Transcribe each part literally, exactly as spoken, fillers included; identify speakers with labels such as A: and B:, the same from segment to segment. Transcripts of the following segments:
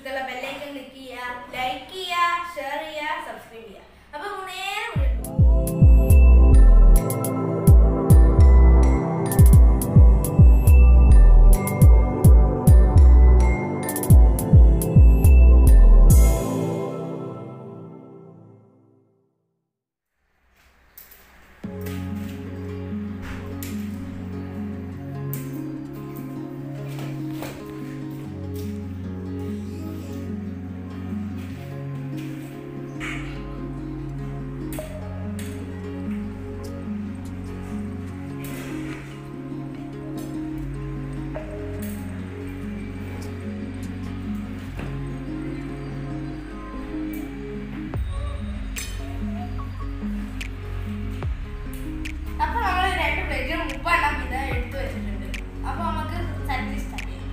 A: തൊട്ടടുത്തുള്ള ബെല്ലൈക്കൺ ക്ലിക്ക് ചെയ്യുക, ലൈക്ക് ചെയ്യുക, ഷെയർ ചെയ്യുക, സബ്സ്ക്രൈബ് ചെയ്യുക. അപ്പോൾ നേരെ ഉപ്പെണ്ണം ഇത് എടുത്തു വെച്ചിട്ടുണ്ട്. അപ്പോൾ നമുക്ക് സദ്യ സ്റ്റാർട്ട് ചെയ്യാം.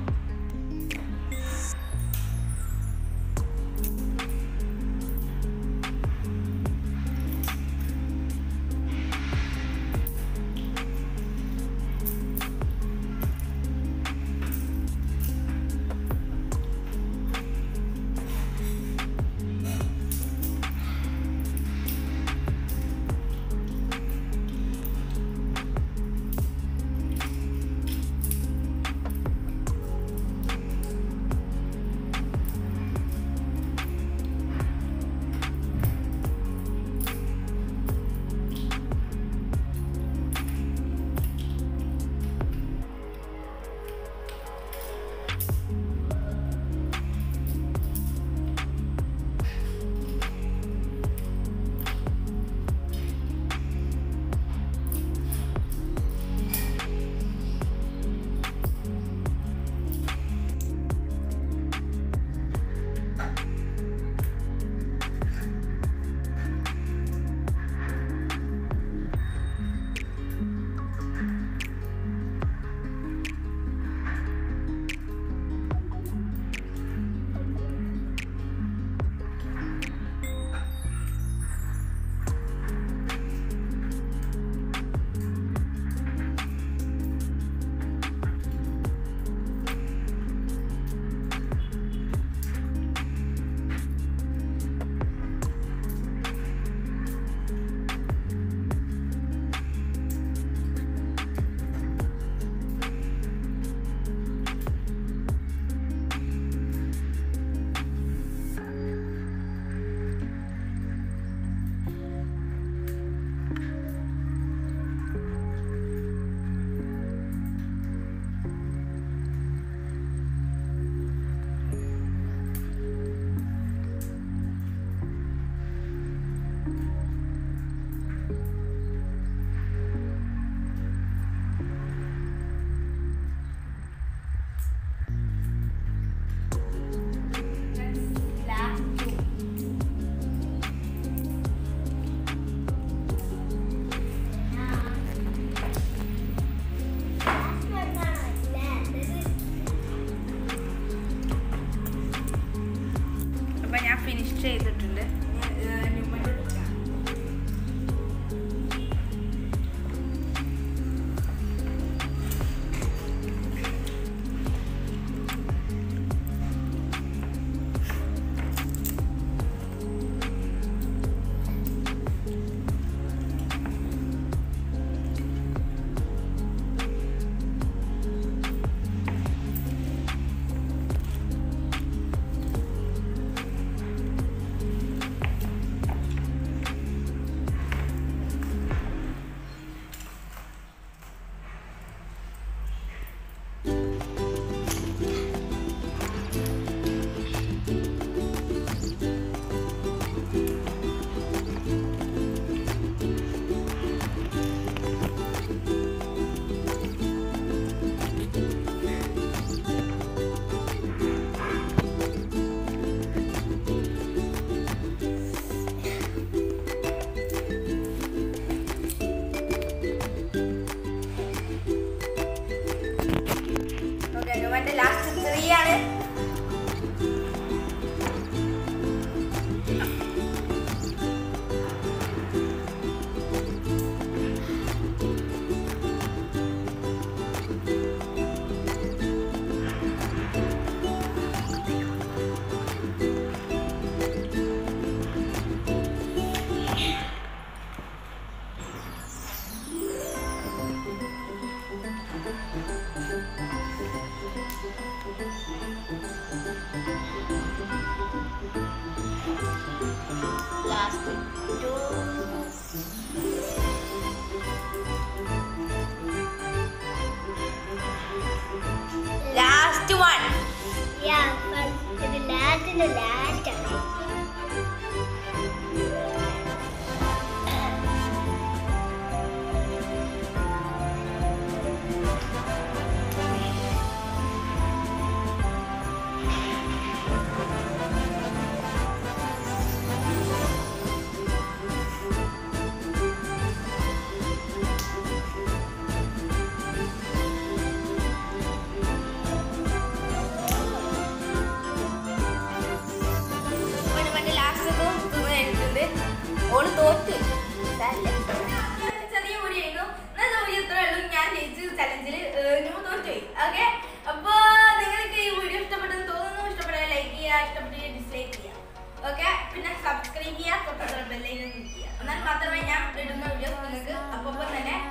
A: അപ്പം ഞാൻ ഫിനിഷ് ചെയ്തിട്ടുണ്ട്. two. Last one.
B: Yeah, but the last and the last time.
A: ഓള് തോറ്റ് ചെറിയ വീഡിയോ നല്ല വീഡിയോ ഇത്രേ ഉള്ളൂ. ഞാൻ ജയിച്ച് ചലഞ്ചിൽ തോറ്റുപോയി. ഓക്കെ, അപ്പൊ നിങ്ങൾക്ക് ഈ വീഡിയോ ഇഷ്ടപ്പെട്ടെന്ന് തോന്നുന്നു. ഇഷ്ടപ്പെട്ടാൽ ലൈക്ക് ചെയ്യുക, ഇഷ്ടപ്പെട്ട് ഡിസ്ലൈക്ക് ചെയ്യുക. ഓക്കെ, പിന്നെ സബ്സ്ക്രൈബ് ചെയ്യുക, തൊട്ടടുത്തുള്ള ബെല്ലൈക്കൺ ക്ലിക്ക് ചെയ്യുക. എന്നാൽ മാത്രമേ ഞാൻ ഇടുന്ന വീഡിയോസ് നിങ്ങൾക്ക് അപ്പോൾ തന്നെ